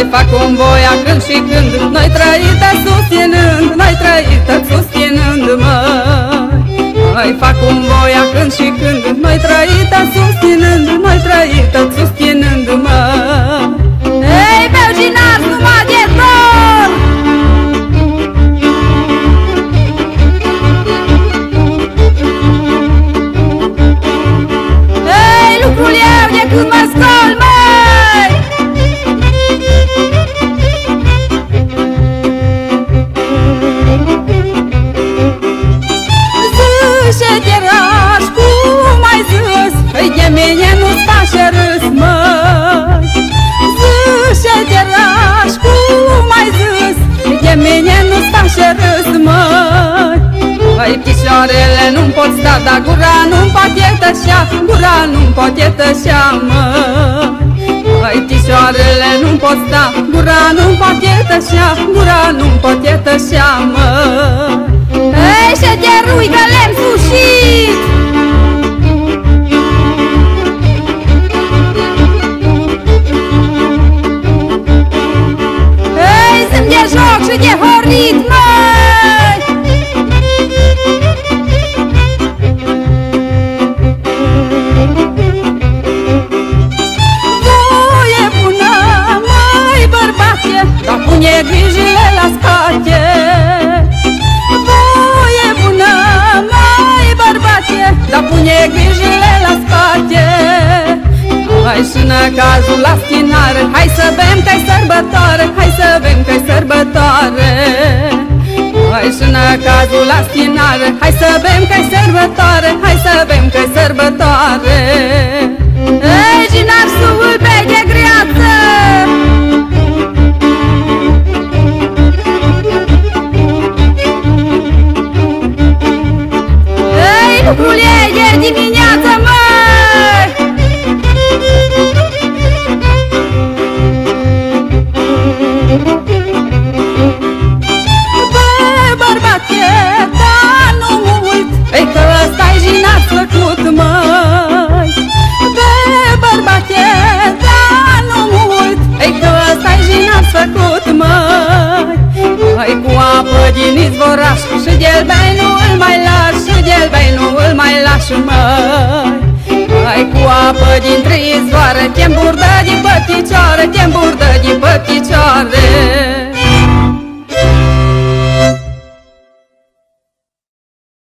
Mai fac un voia când și când, noi trăită susținând, noi trăită susținând, mai fac un voia când și când, noi trăită susținând, noi trăită susținând, Ei, Belginar, numai de dor! Ei, lucrul eu de când mă scol, de mine nu-ți face râs, măi. Zice-te raș, cum ai zis, de mine nu-ți face râs, măi. Măi, picioarele nu-mi pot sta, dar gura nu-mi poate tășea, gura nu-mi poate tășea, măi. Măi, picioarele nu-mi pot sta, gura nu-mi poate tășea, gura nu-mi poate tășea, măi. Ei, și te rui că le-am sușit. De joc și de horit, măi! Voie bună, măi, bărbate, dar pune grijile la spate. Voie bună, măi, bărbate, dar pune grijile la spate. Hai sună cazul la schinare, hai să bem că-i sărbătoare, hai să bem că-i sărbătoare. Hai sună cazul la schinare, hai să bem că-i sărbătoare, hai să bem că-i sărbătoare. Ei, ginar suul pe de greață! Ei, lucrul ei de dimineață, măi! Ei că ăsta-i jinat făcut, măi. Be, bărbate, dar nu mult. Ei că ăsta-i jinat făcut, măi. Măi, cu apă din izvoraș și de-l bei nu îl mai lași, și de-l bei nu îl mai lași, măi. Măi, cu apă dintre izvoare te-mburdă din pe picioare, te-mburdă din pe picioare.